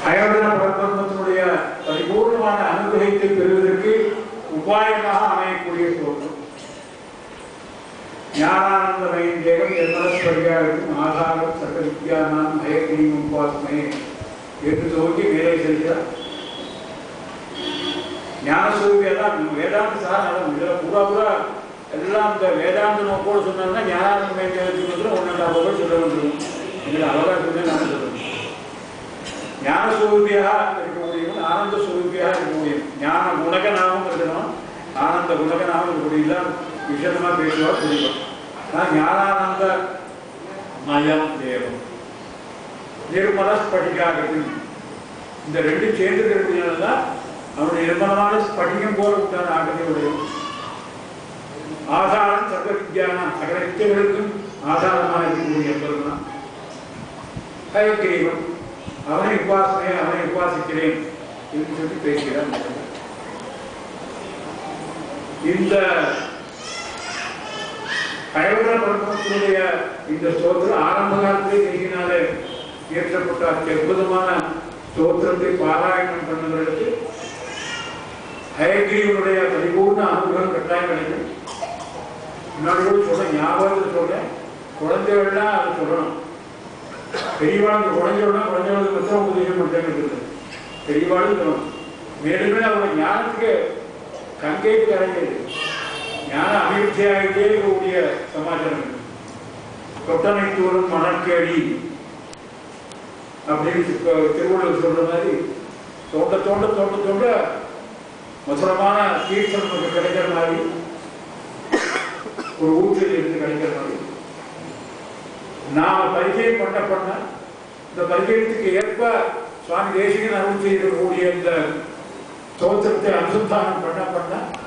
அயோடன பிரபந்தத்தினுடைய பரிபூர்ணமான அனுகிரகத்தை பெறுவதற்கு உபாயமாக அமையக்கூடிய ஸ்லோகம். ஞானானந்தமயம் தேவம் என்மனஸ்பரியாருக்கும் ஆதாரம் சர்வ வித்யானாம் மயக்கிரீம் உபாஸ்மே என்று துவங்கி மேலே செல்கிறார். ஞானஸ்வரூபியெல்லாம் வேதாந்த சாதனம் இதில் பூரா எல்லாம் இந்த வேதாந்த நோக்கோடு சொன்னாங்கன்னா ஞானானந்தமயம் தேவத்துக்கு ஒன்றாக சொல்ல வந்துடும். இதில் அழகாக சொன்னே நான் சொல்லுவேன். ஞானஸ்வரூபியாக இருக்க முடியும், ஆனந்த ஸ்வரூபியாக இருக்க முடியும். ஞான குணகநாமம் இருக்கணும், ஆனந்த குணகநாமம் இருக்கக்கூடியதான் விஷயமா பேசுவா புரியும். ஆனால் ஞானானந்த மயம் தேவம் நிர்மல ஸ்படிகாகத்தில் இந்த ரெண்டு சேர்ந்து இருக்கிறதுனால்தான் அவனுடைய நிர்மலமான ஸ்படிகம் போல உண்டான ஆகத்தையுடைய ஆதாரம் சர்வ வித்யானம் சகல வித்தியர்களுக்கும் ஆதாரமாக இருக்கக்கூடிய என்பதுதான் ஹயக்கிரீவம். அவனை உபாசனை அவனை உபாசிக்கிறேன் என்று சொல்லி பேசுகிறான். இந்த கைவர பரமத்தினுடைய இந்த ஸ்தோத்திரம் ஆரம்ப காலத்திலே கையினாலே இயற்றப்பட்ட அற்புதமான ஸ்தோத்திரத்தை பாராயணம் பண்ணுவதற்கு ஹயகிரிவனுடைய பரிபூர்ண அனுகிரகம் கட்டாயம் கிடைக்கும். முன்னாடி கூட சொல்ல ஞாபகத்தில் சொல்றேன், குழந்தைகள்லாம் அதை சொல்லணும். பெரியவாளுக்கு குழந்தைகளுக்கு மொத்தம் உதவியம் பண்ணுறது பெரியவாளும் சொல்லணும். மேலும் மேலும் அவங்க ஞானத்துக்கு கங்கைக்கு கரைஞ்சது ஞான அபிவிருத்தியாகிட்டே இருக்கக்கூடிய சமாச்சாரம். தொட்டனை தூரம் மணற்கேடி அப்படின்னு திருவள்ளுவர் சொல்ற மாதிரி தோண்ட தோண்ட தோண்ட தோண்ட மதுரமான தீர்த்தம் நமக்கு கிடைக்கிற மாதிரி ஒரு ஊற்றில் இருந்து கிடைக்கிற மாதிரி நாம பரிச்சயம் பண்ண இந்த பரிச்சயத்துக்கு ஏற்ப சுவாமி தேசிகன் அருள் செய்யக்கூடிய இந்த ஸ்தோத்திரத்தை அனுசந்தானம் பண்ண